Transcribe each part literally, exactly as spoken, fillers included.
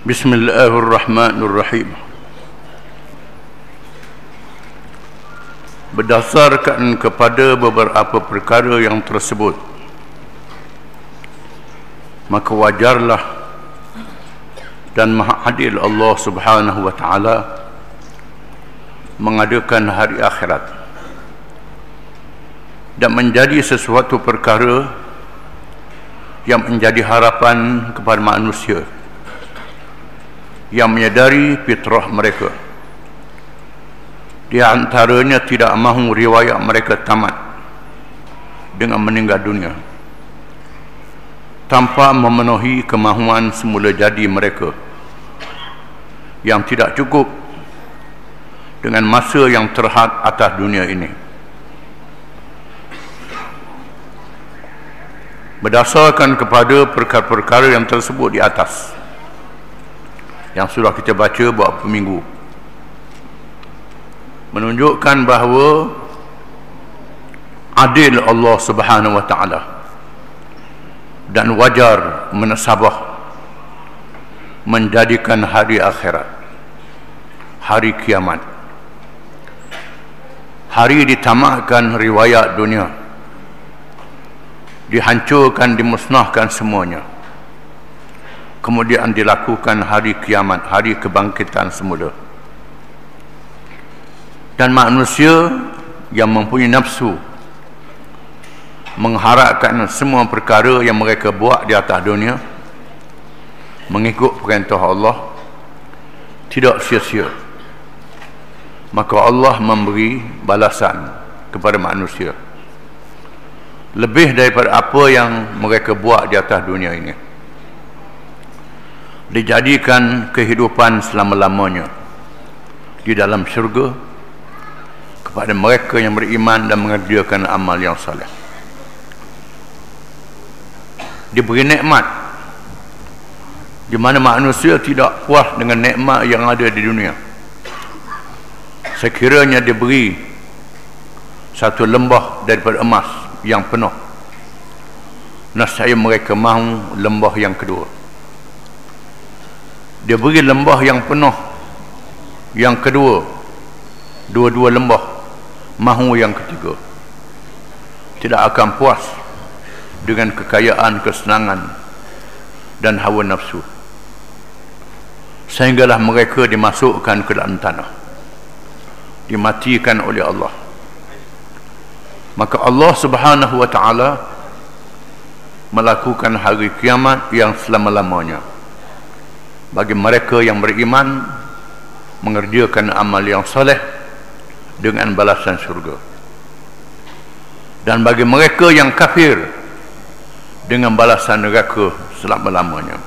Bismillahirrahmanirrahim. Berdasarkan kepada beberapa perkara yang tersebut, maka wajarlah dan maha adil Allah Subhanahu wa taala mengadakan hari akhirat dan menjadi sesuatu perkara yang menjadi harapan kepada manusia yang menyadari fitrah mereka. Di antaranya tidak mahu riwayat mereka tamat dengan meninggal dunia tanpa memenuhi kemahuan semula jadi mereka yang tidak cukup dengan masa yang terhad atas dunia ini. Berdasarkan kepada perkara-perkara yang tersebut di atas yang sudah kita baca beberapa minggu, menunjukkan bahawa adil Allah Subhanahu wa taala dan wajar menasabah menjadikan hari akhirat, hari kiamat, hari ditamatkan riwayat dunia, dihancurkan, dimusnahkan semuanya, kemudian dilakukan hari kiamat, hari kebangkitan semula. Dan manusia yang mempunyai nafsu mengharapkan semua perkara yang mereka buat di atas dunia mengikut perintah Allah tidak sia-sia, maka Allah memberi balasan kepada manusia lebih daripada apa yang mereka buat di atas dunia ini. Dijadikan kehidupan selama-lamanya di dalam syurga kepada mereka yang beriman dan mengerjakan amal yang saleh. Diberi nikmat di mana manusia tidak puas dengan nikmat yang ada di dunia. Sekiranya diberi satu lembah daripada emas yang penuh, nescaya mereka mahu lembah yang kedua. Dia beri lembah yang penuh yang kedua, dua-dua lembah, mahu yang ketiga. Tidak akan puas dengan kekayaan, kesenangan dan hawa nafsu, sehinggalah mereka dimasukkan ke dalam tanah, dimatikan oleh Allah. Maka Allah Subhanahu wa taala melakukan hari kiamat yang selama-lamanya bagi mereka yang beriman, mengerjakan amal yang soleh dengan balasan syurga, dan bagi mereka yang kafir dengan balasan neraka selama-lamanya.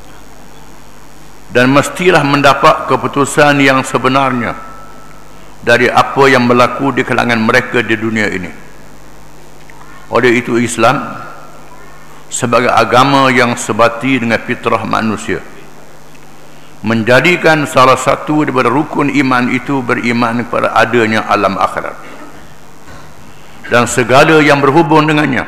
Dan mestilah mendapat keputusan yang sebenarnya dari apa yang berlaku di kalangan mereka di dunia ini. Oleh itu Islam sebagai agama yang sebati dengan fitrah manusia menjadikan salah satu daripada rukun iman itu beriman kepada adanya alam akhirat dan segala yang berhubung dengannya.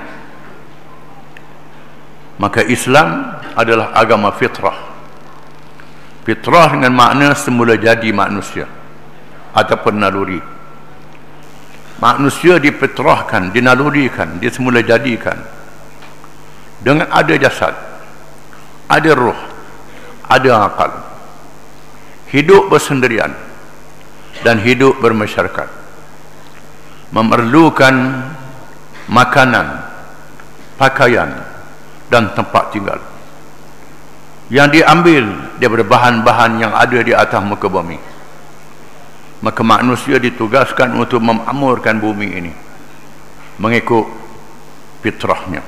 Maka Islam adalah agama fitrah. Fitrah dengan makna semula jadi manusia ataupun naluri. Manusia difitrahkan, dinalurikan, disemula jadikan dengan ada jasad, ada ruh, ada akal, hidup bersendirian dan hidup bermasyarakat, memerlukan makanan, pakaian dan tempat tinggal yang diambil daripada bahan-bahan yang ada di atas muka bumi. Maka manusia ditugaskan untuk memakmurkan bumi ini mengikut fitrahnya.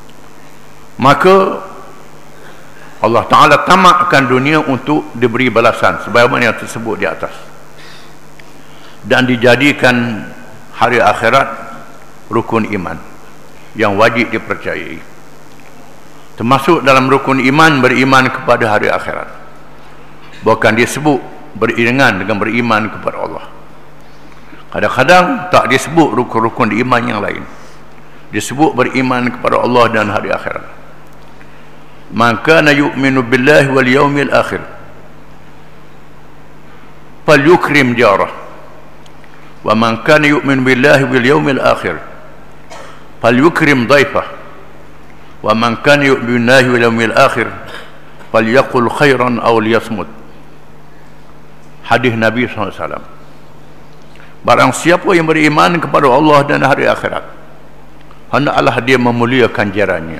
Maka Allah Ta'ala tamakkan dunia untuk diberi balasan sebagaimana yang tersebut di atas, dan dijadikan hari akhirat rukun iman yang wajib dipercayai. Termasuk dalam rukun iman beriman kepada hari akhirat, bahkan disebut beriringan dengan beriman kepada Allah. Kadang-kadang tak disebut rukun-rukun iman yang lain, disebut beriman kepada Allah dan hari akhirat. Maka na yu'minu billahi wal yaumil akhir falyukrim jarah, wa man kana yu'min billahi wal yawmil akhir falyukrim dhaifah, wa man kana yu'min billahi wal yawmil akhir falyaqul khairan aw liyasmut. Hadis Nabi sallallahu alaihi wasallam. Barang siapa yang beriman kepada Allah dan hari akhirat, hendaklah dia memuliakan jirannya.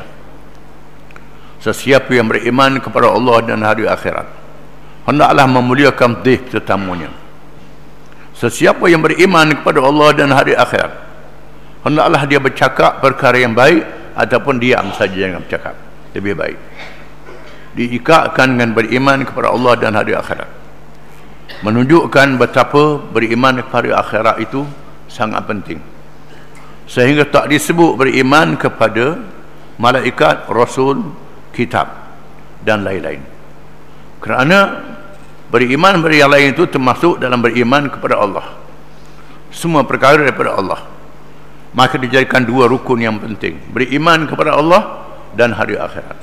Sesiapa yang beriman kepada Allah dan hari akhirat, hendaklah memuliakan dhaif tetamunya. Sesiapa yang beriman kepada Allah dan hari akhirat, hendaklah dia bercakap perkara yang baik ataupun diam saja jangan bercakap, lebih baik. Diikatkan dengan beriman kepada Allah dan hari akhirat, menunjukkan betapa beriman kepada akhirat itu sangat penting, sehingga tak disebut beriman kepada malaikat, rasul, kitab dan lain-lain. Kerana beriman kepada yang lain itu termasuk dalam beriman kepada Allah, semua perkara daripada Allah. Maka dijadikan dua rukun yang penting, beriman kepada Allah dan hari akhirat.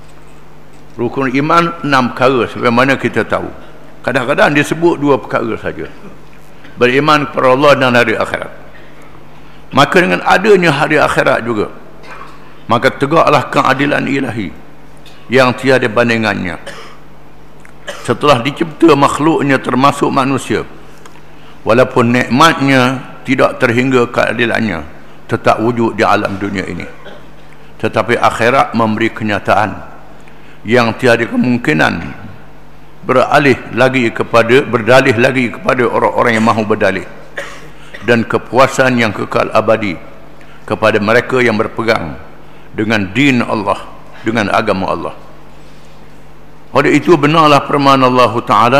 Rukun iman enam perkara sebagaimana kita tahu. Kadang-kadang disebut dua perkara saja, beriman kepada Allah dan hari akhirat. Maka dengan adanya hari akhirat juga, maka tegaklah keadilan ilahi yang tiada bandingannya. Setelah dicipta makhluknya termasuk manusia, walaupun nikmatnya tidak terhingga keadilannya tetap wujud di alam dunia ini, tetapi akhirat memberi kenyataan yang tiada kemungkinan beralih lagi kepada berdalih lagi kepada orang-orang yang mahu berdalih, dan kepuasan yang kekal abadi kepada mereka yang berpegang dengan din Allah, dengan agama Allah. Oleh itu benarlah firman Allah Ta'ala,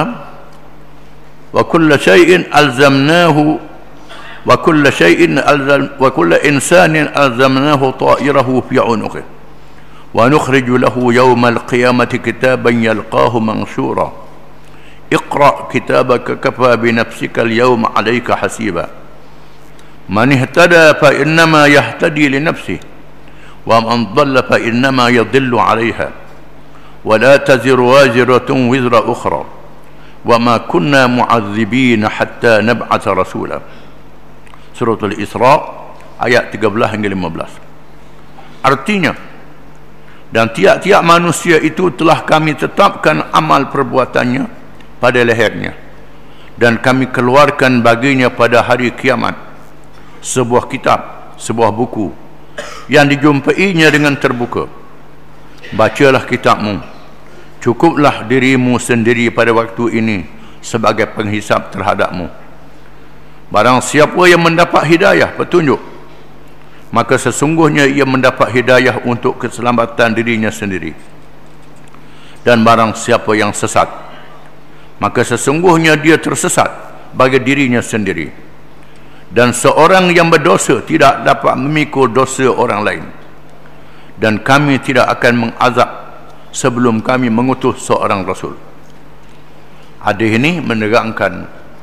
wa kullu syai'in alzamnahu wa kullu syai'in alzam wa kullu insanin alzamnahu ta'irahu fi 'unuqihi wa nukhriju lahu yawmal qiyamati kitaban yalqahu manshura iqra kitabaka kafa bi nafsika al-yawma 'alayka hasiba man ihtada fa innama yahtadi li nafsihi wa man dhalla fa innama yadhillu 'alayha wa la taziru waziratun wizra ukhra wa ma kunna mu'adzibina hatta nab'atha rasula. Surah Al-Isra ayat tiga belas hingga lima belas. Artinya, dan tiap-tiap manusia itu telah kami tetapkan amal perbuatannya pada lehernya, dan kami keluarkan baginya pada hari kiamat sebuah kitab, sebuah buku yang dijumpainya dengan terbuka. Bacalah kitabmu, cukuplah dirimu sendiri pada waktu ini sebagai penghisap terhadapmu. Barang siapa yang mendapat hidayah, petunjuk, maka sesungguhnya ia mendapat hidayah untuk keselamatan dirinya sendiri. Dan barang siapa yang sesat, maka sesungguhnya dia tersesat bagi dirinya sendiri. Dan seorang yang berdosa tidak dapat memikul dosa orang lain. Dan kami tidak akan mengazab sebelum kami mengutus seorang rasul. Hadis ini menerangkan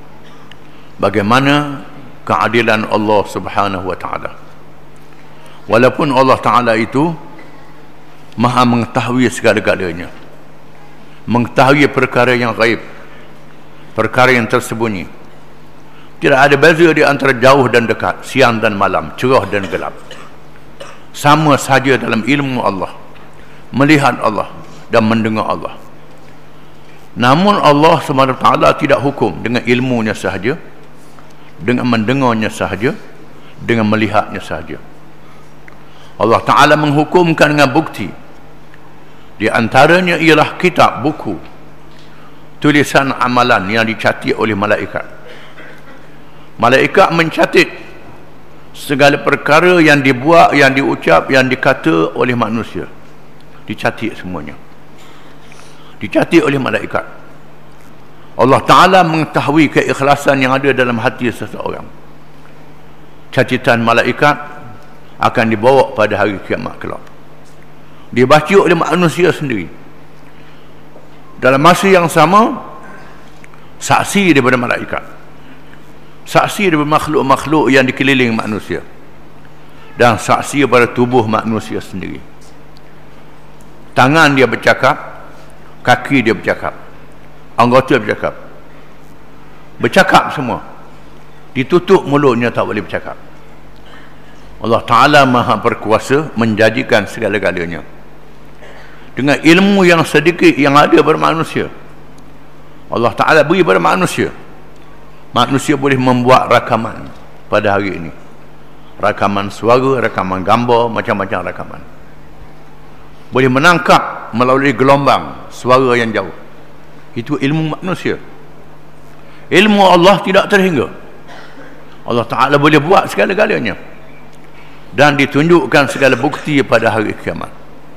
bagaimana keadilan Allah Subhanahu wa taala. Walaupun Allah Ta'ala itu maha mengetahui segala-galanya, mengetahui perkara yang gaib, perkara yang tersembunyi, tidak ada beza di antara jauh dan dekat, siang dan malam, cerah dan gelap, sama saja dalam ilmu Allah, melihat Allah dan mendengar Allah. Namun Allah Subhanahu wa taala tidak hukum dengan ilmunya sahaja, dengan mendengarnya sahaja, dengan melihatnya sahaja. Allah Ta'ala menghukumkan dengan bukti. Di antaranya ialah kitab, buku, tulisan amalan yang dicatat oleh malaikat. Malaikat mencatat segala perkara yang dibuat, yang diucap, yang dikata oleh manusia. Dicatat semuanya, dicatat oleh malaikat. Allah Ta'ala mengetahui keikhlasan yang ada dalam hati seseorang. Catatan malaikat akan dibawa pada hari kiamat kelak, dibaca oleh manusia sendiri. Dalam masa yang sama, saksi daripada malaikat, saksi daripada makhluk-makhluk yang dikeliling manusia, dan saksi pada tubuh manusia sendiri. Tangan dia bercakap, kaki dia bercakap, anggota bercakap. bercakap semua, ditutup mulutnya, tak boleh bercakap. Allah Ta'ala maha berkuasa menjadikan segala-galanya dengan ilmu yang sedikit yang ada pada manusia. Allah Ta'ala beri pada manusia, manusia boleh membuat rakaman pada hari ini, rakaman suara, rakaman gambar, macam-macam rakaman. Boleh menangkap melalui gelombang suara yang jauh. Itu ilmu manusia. Ilmu Allah tidak terhingga. Allah Ta'ala boleh buat segala-galanya, dan ditunjukkan segala bukti pada hari kiamat.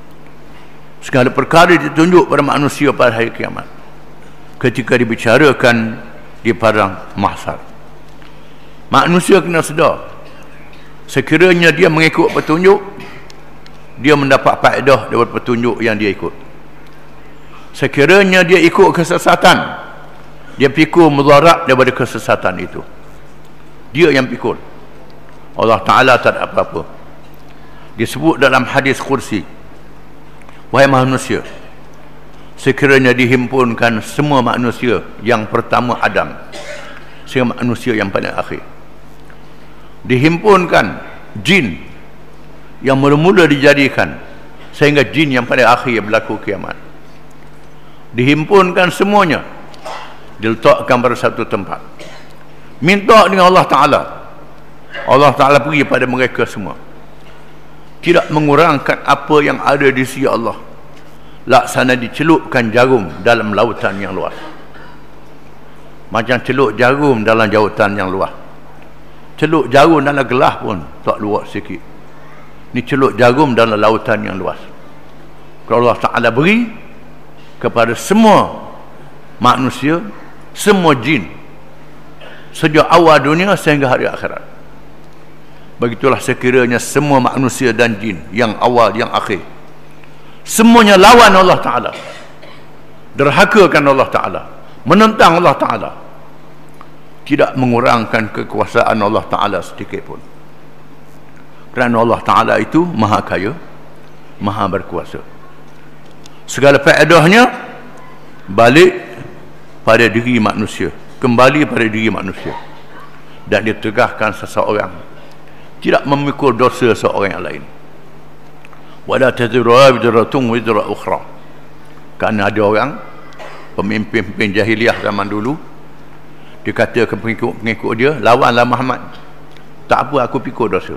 Segala perkara ditunjuk pada manusia pada hari kiamat ketika dibicarakan di padang mahsyar. Manusia kena sedar, sekiranya dia mengikut petunjuk, dia mendapat faedah daripada petunjuk yang dia ikut. Sekiranya dia ikut kesesatan, dia pikul mudarat daripada kesesatan itu. Dia yang pikul. Allah Ta'ala tak ada apa-apa. Disebut dalam hadis kursi, wahai manusia, sekiranya dihimpunkan semua manusia yang pertama Adam sehingga manusia yang paling akhir, dihimpunkan jin yang mula-mula dijadikan sehingga jin yang paling akhir berlaku kiamat, dihimpunkan semuanya, diletakkan pada satu tempat, minta dengan Allah Ta'ala, Allah Ta'ala pergi pada mereka semua, tidak mengurangkan apa yang ada di sisi Allah, laksana dicelupkan jarum dalam lautan yang luas. Macam celup jarum dalam lautan yang luas. Celup jarum dalam gelas pun tak luas sikit, ni celup jarum dalam lautan yang luas. Kalau Allah Ta'ala beri kepada semua manusia, semua jin, sejak awal dunia sehingga hari akhirat. Begitulah sekiranya semua manusia dan jin, yang awal yang akhir, semuanya lawan Allah Ta'ala, derhakakan Allah Ta'ala, menentang Allah Ta'ala, tidak mengurangkan kekuasaan Allah Ta'ala sedikit pun. Kerana Allah Ta'ala itu maha kaya, maha berkuasa. Segala faedahnya balik pada diri manusia, kembali pada diri manusia, dan ditegahkan seseorang tidak memikul dosa seorang yang lain. Wala taziru wizratun wizra ukhra. Kerana ada orang pemimpin-pemimpin jahiliah zaman dulu, dia kata ke pengikut-pengikut dia, lawanlah Muhammad, tak apa aku pikul dosa,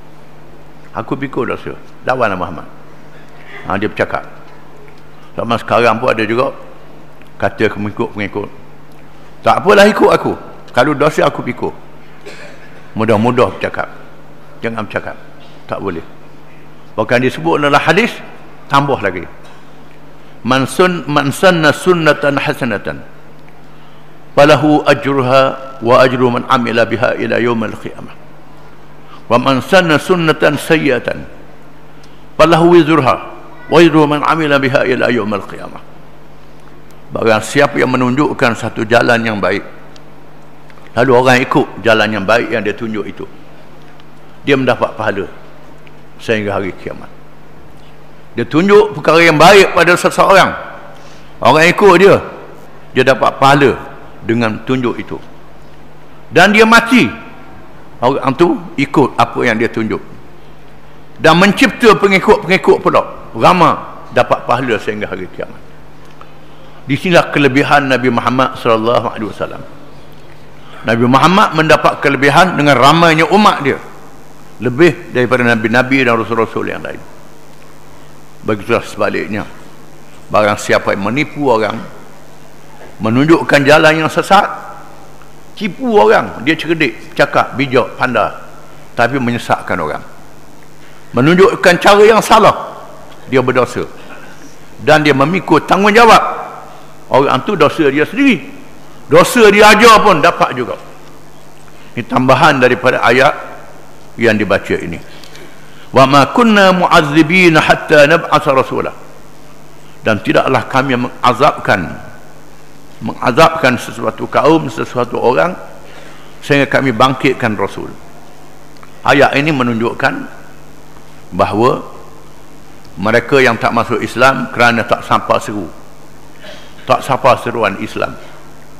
aku pikul dosa, lawanlah Muhammad. Ha, dia bercakap. Zaman sekarang pun ada juga kata ke pengikut-pengikut, tak apalah ikut aku, kalau dosa aku pikul. Mudah-mudah bercakap, jangan bercakap, tak boleh. Bahkan disebut dalam hadis, tambah lagi, man sun man sanna sunnatan hasanatan falahu ajruha wa ajru man amila biha ila yaumil qiyamah, wa man sanna sunnatan sayyi'atan falahu wizruha wa ajru man amila biha ila yaumil qiyamah. Barang siapa yang menunjukkan satu jalan yang baik, lalu orang ikut jalan yang baik yang dia tunjuk itu, dia mendapat pahala sehingga hari kiamat. Dia tunjuk perkara yang baik pada seseorang, orang ikut dia, dia dapat pahala dengan tunjuk itu, dan dia mati, orang tu ikut apa yang dia tunjuk, dan mencipta pengikut-pengikut pula ramai, dapat pahala sehingga hari kiamat. Di sinilah kelebihan Nabi Muhammad sallallahu alaihi wasallam. Nabi Muhammad mendapat kelebihan dengan ramainya umat dia, lebih daripada nabi-nabi dan rasul-rasul yang lain. Begitulah sebaliknya, barang siapa yang menipu orang, menunjukkan jalan yang sesat, tipu orang, dia cerdik, cakap, bijak, pandai, tapi menyesatkan orang, menunjukkan cara yang salah, dia berdosa, dan dia memikul tanggungjawab. Orang tu dosa dia sendiri, dosa dia aja pun dapat juga. Ini tambahan daripada ayat yang dibaca ini. Wa ma kunna mu'azzibina hatta nab'atha rasulah. Dan tidaklah kami mengazabkan mengazabkan sesuatu kaum, sesuatu orang, sehingga kami bangkitkan rasul. Ayat ini menunjukkan bahawa mereka yang tak masuk Islam kerana tak sampai seru, tak sampai seruan Islam,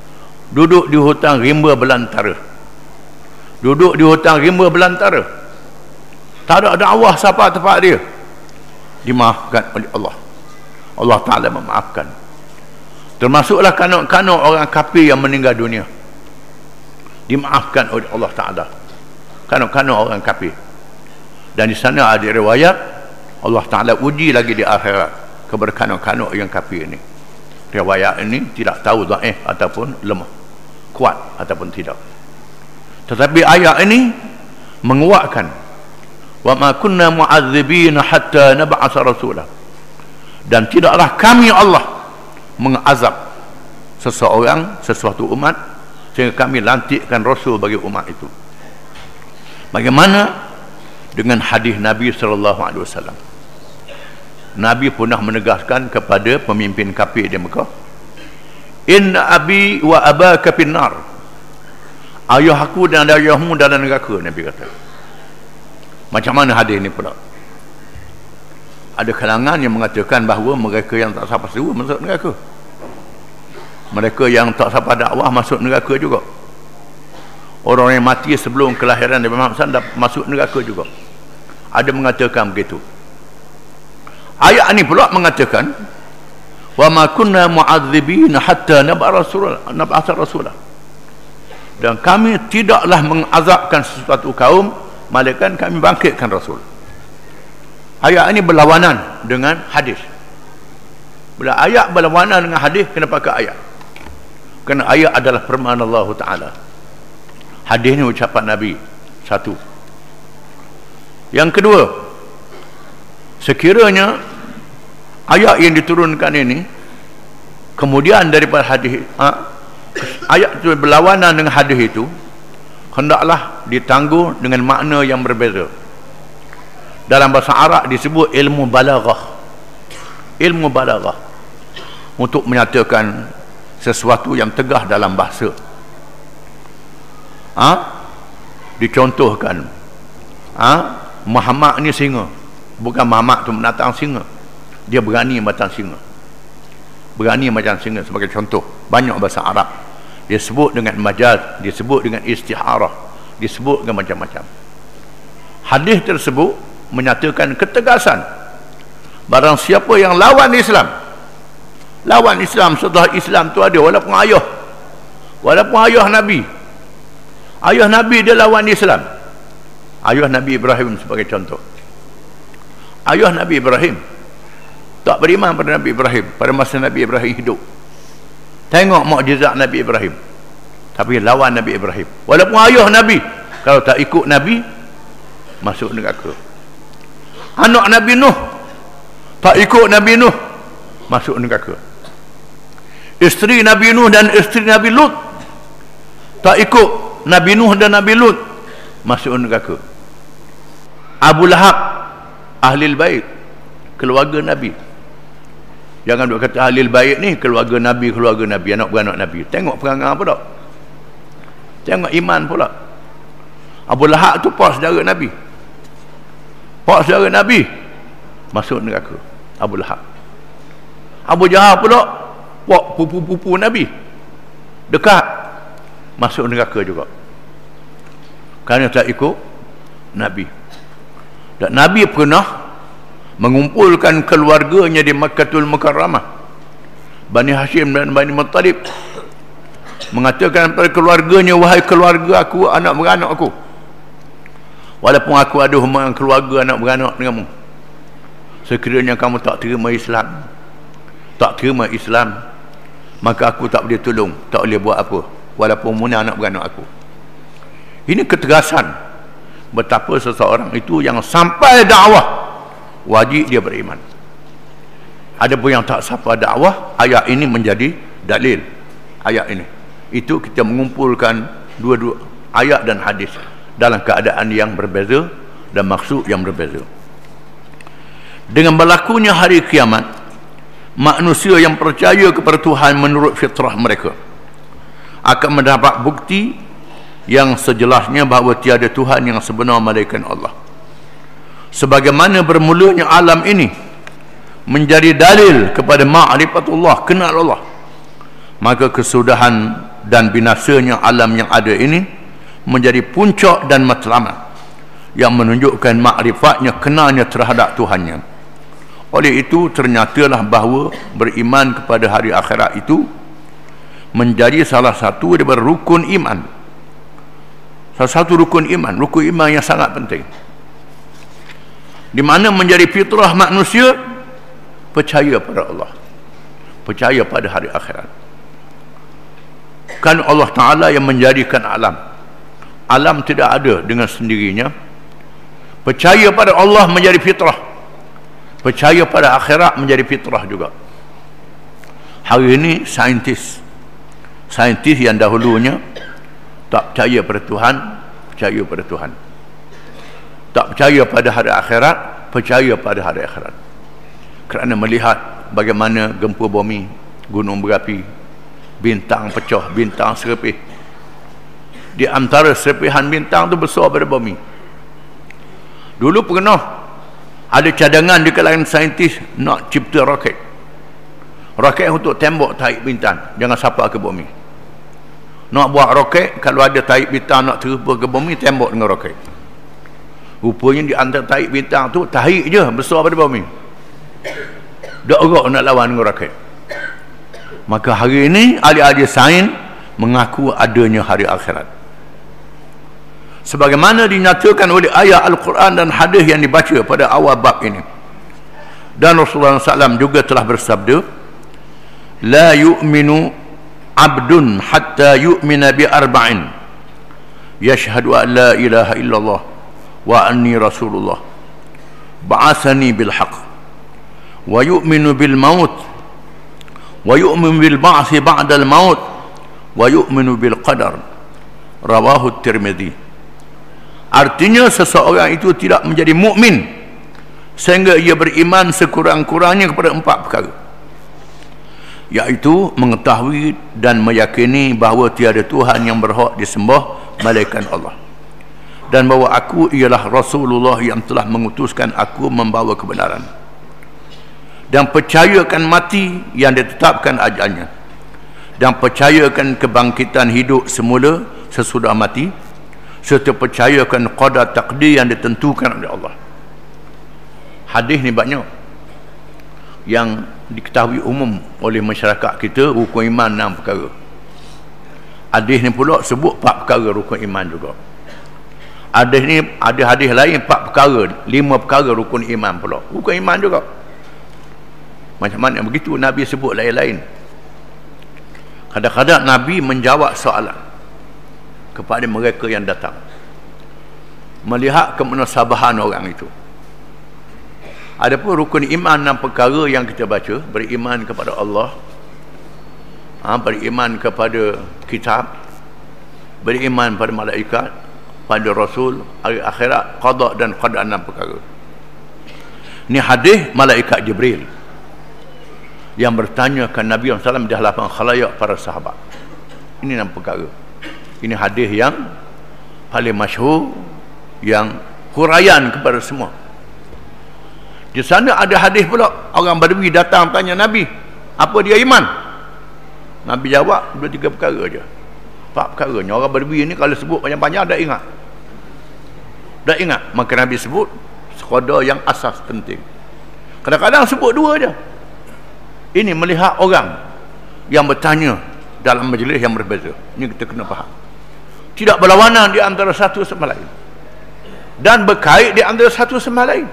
duduk di hutang rimba belantara, duduk di hutang rimba belantara, tak ada dakwah siapa tempat dia, dimaafkan oleh Allah. Allah Ta'ala memaafkan. Termasuklah kanuk-kanuk orang kafir yang meninggal dunia, dimaafkan oleh Allah Ta'ala, kanuk-kanuk orang kafir. Dan di sana ada riwayat Allah Ta'ala uji lagi di akhirat kepada kanuk-kanuk yang kafir ini. Riwayat ini tidak tahu dhaif ataupun lemah, kuat ataupun tidak, tetapi ayat ini menguatkan wa ma kunna mu'adzibina hatta nab'atha rasulah, dan tidaklah kami Allah mengazab seseorang, sesuatu umat sehingga kami lantikkan rasul bagi umat itu. Bagaimana dengan hadis Nabi sallallahu alaihi wasallam? Nabi pernah menegaskan kepada pemimpin kafir di Mekah, inna abi wa abaka finnar, ayah aku dan ayahmu dalam neraka. Nabi kata. Macam mana hadis ini pula? Ada kalangan yang mengatakan bahawa mereka yang tak sapa seru masuk neraka, mereka yang tak sapa dakwah masuk neraka juga, orang yang mati sebelum kelahiran Nabi Muhammad sallallahu alaihi wasallam masuk neraka juga. Ada mengatakan begitu. Ayat ini pula mengatakan wa ma kunna mu'adzibina hatta nab'a rasulah, nab'atha rasulah, dan kami tidaklah mengazabkan sesuatu kaum malaikat kami bangkitkan rasul. Ayat ini berlawanan dengan hadis. Bila ayat berlawanan dengan hadis, kena pakai ayat, kerana ayat adalah firman Allah Ta'ala, hadis ini ucapan Nabi. Satu. Yang kedua, sekiranya ayat yang diturunkan ini kemudian daripada hadis, ha, ayat itu berlawanan dengan hadis itu, hendaklah ditangguh dengan makna yang berbeza. Dalam bahasa Arab disebut ilmu balaghah. Ilmu balaghah untuk menyatakan sesuatu yang tegah dalam bahasa. Ha? Dicontohkan, ha? Muhammad ni singa, bukan Muhammad tu menatang singa, dia berani macam singa, berani macam singa, sebagai contoh. Banyak bahasa Arab disebut dengan majaz, disebut dengan istiharah, disebut dengan macam-macam. Hadis tersebut menyatakan ketegasan, barang siapa yang lawan Islam, lawan Islam setelah Islam tu ada, walaupun ayah, walaupun ayah Nabi, ayah Nabi dia lawan Islam. Ayah Nabi Ibrahim sebagai contoh. Ayah Nabi Ibrahim tak beriman pada Nabi Ibrahim pada masa Nabi Ibrahim hidup. Tengok mukjizat Nabi Ibrahim, tapi lawan Nabi Ibrahim. Walaupun ayah Nabi, kalau tak ikut Nabi, masuk neraka. Anak Nabi Nuh, tak ikut Nabi Nuh, masuk neraka. Isteri Nabi Nuh dan isteri Nabi Lut, tak ikut Nabi Nuh dan Nabi Lut, masuk neraka. Abu Lahab, ahlil bait, keluarga Nabi. Jangan duk kata ahlil bait ni keluarga Nabi, keluarga Nabi, anak beranak Nabi. Tengok perangai pula, tengok iman pula. Abu Lahab tu pak saudara Nabi, pak saudara Nabi, masuk neraka Abu Lahab. Abu Jahal pula pak pupu-pupu Nabi, dekat, masuk neraka juga, kerana tak ikut Nabi. Dan Nabi pernah mengumpulkan keluarganya di Makkatul Mukarramah, Bani Hashim dan Bani Muttalib, mengatakan kepada keluarganya, wahai keluarga aku, anak beranak aku, walaupun aku ada hubungan keluarga anak beranak denganmu, sekiranya kamu tak terima Islam, tak terima Islam, maka aku tak boleh tolong, tak boleh buat apa, walaupun mana anak beranak aku. Ini ketegasan betapa seseorang itu yang sampai dakwah wajib dia beriman. Adapun yang tak sampai dakwah, ayat ini menjadi dalil. Ayat ini, itu kita mengumpulkan dua-dua ayat dan hadis dalam keadaan yang berbeza dan maksud yang berbeza. Dengan berlakunya hari kiamat, manusia yang percaya kepada Tuhan menurut fitrah mereka akan mendapat bukti yang sejelasnya bahawa tiada Tuhan yang sebenar melainkan Allah. Sebagaimana bermulanya alam ini menjadi dalil kepada ma'rifatullah, kenal Allah, maka kesudahan dan binasanya alam yang ada ini menjadi puncak dan matlamat yang menunjukkan makrifatnya, kenalnya terhadap Tuhannya. Oleh itu ternyatalah bahawa beriman kepada hari akhirat itu menjadi salah satu daripada rukun iman. Salah satu rukun iman, rukun iman yang sangat penting, di mana menjadi fitrah manusia percaya pada Allah, percaya pada hari akhirat. Kan Allah Ta'ala yang menjadikan alam. Alam tidak ada dengan sendirinya. Percaya pada Allah menjadi fitrah, percaya pada akhirat menjadi fitrah juga. Hari ini saintis saintis yang dahulunya tak percaya pada Tuhan, percaya pada Tuhan. Tak percaya pada hari akhirat, percaya pada hari akhirat. Kerana melihat bagaimana gempa bumi, gunung berapi, bintang pecah, bintang serpih. Di antara serpihan bintang tu besar pada bumi. Dulu pernah ada cadangan di kalangan saintis nak cipta roket. Roket untuk tembok tarik bintang, jangan sampai ke bumi. Nak buat roket, kalau ada tarik bintang nak terus ke bumi, tembok dengan roket. Rupanya di antara tarik bintang tu, tarik je besar pada bumi. Tak erak nak lawan dengan roket. Maka hari ini ahli-ahli sains mengaku adanya hari akhirat, sebagaimana dinyatakan oleh ayat Al-Quran dan hadis yang dibaca pada awal bab ini. Dan Rasulullah sallallahu alaihi wasallam juga telah bersabda, la yu'minu abdun hatta yu'mina bi arba'in, yashhadu an la ilaha illallah wa anni rasulullah, ba'athani bil haqq, wa yu'minu bil maut, wa yu'minu bil ba'thi ba'da al maut, wa yu'minu bil qadar. Rawahu Tirmidzi. Artinya seseorang itu tidak menjadi mukmin sehingga ia beriman sekurang-kurangnya kepada empat perkara, iaitu mengetahui dan meyakini bahawa tiada Tuhan yang berhak disembah melainkan Allah, dan bahawa aku ialah Rasulullah yang telah mengutuskan aku membawa kebenaran, dan percayakan mati yang ditetapkan ajalnya, dan percayakan kebangkitan hidup semula sesudah mati, serta percayakan qadar takdir yang ditentukan oleh Allah. Hadis ni banyak yang diketahui umum oleh masyarakat kita, rukun iman enam perkara. Hadis ni pula sebut empat perkara rukun iman juga. Hadis ni ada hadis lain empat perkara, lima perkara rukun iman pula. Rukun iman juga. Macam mana begitu Nabi sebut lain-lain. Kadang-kadang Nabi menjawab soalan kepada mereka yang datang, melihat kemunasabahan orang itu. Adapun rukun iman enam perkara yang kita baca, beriman kepada Allah, ha, beriman kepada kitab, beriman pada malaikat, pada Rasul, hari akhirat, qada dan qadar, enam perkara. Ini hadis malaikat Jibril yang bertanya ke Nabi sallallahu alaihi wasallam di hadapan khalayak para sahabat. Ini enam perkara. Ini hadis yang paling masyhur, yang huraian kepada semua. Di sana ada hadis pula, orang Badui datang tanya Nabi, apa dia iman? Nabi jawab dua tiga perkara aja. Empat perkara. Orang Badui ni kalau sebut panjang-panjang dah ingat. Dah ingat. Maka Nabi sebut sekadar yang asas penting. Kadang-kadang sebut dua aja. Ini melihat orang yang bertanya dalam majlis yang berbeza. Ini kita kena faham. Tidak berlawanan di antara satu sama lain, dan berkait di antara satu sama lain.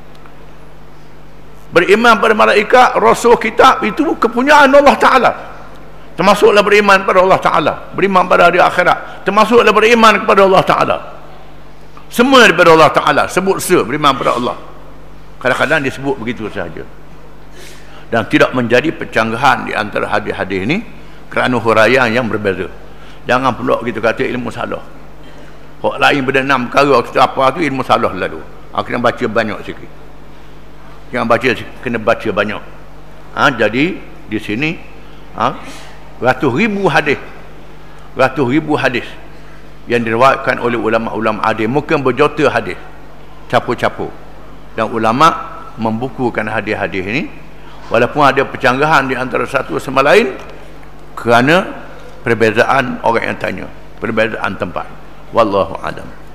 Beriman pada malaikat, Rasul, kitab, itu kepunyaan Allah Ta'ala. Termasuklah beriman pada Allah Ta'ala. Beriman pada hari akhirat, termasuklah beriman kepada Allah Ta'ala. Semua daripada Allah Ta'ala. Sebut se beriman pada Allah. Kadang-kadang disebut begitu sahaja, dan tidak menjadi pencanggahan di antara hadis-hadis ini kerana huraian yang berbeza. Jangan pula kita kata ilmu salah. Hak lain benda enam perkara kita apa tu ilmu salah lalu. Ha, kena baca banyak sikit. Jangan baca, kena baca banyak. Ha, jadi di sini ha, ratus ribu hadis, ratus ribu hadis yang diriwayatkan oleh ulama-ulama adil, mungkin berjuta hadis, capu-capu, dan ulama membukukan hadis-hadis ini, walaupun ada pencanggahan di antara satu sama lain kerana perbezaan orang yang tanya, perbezaan tempat. Wallahu a'lam.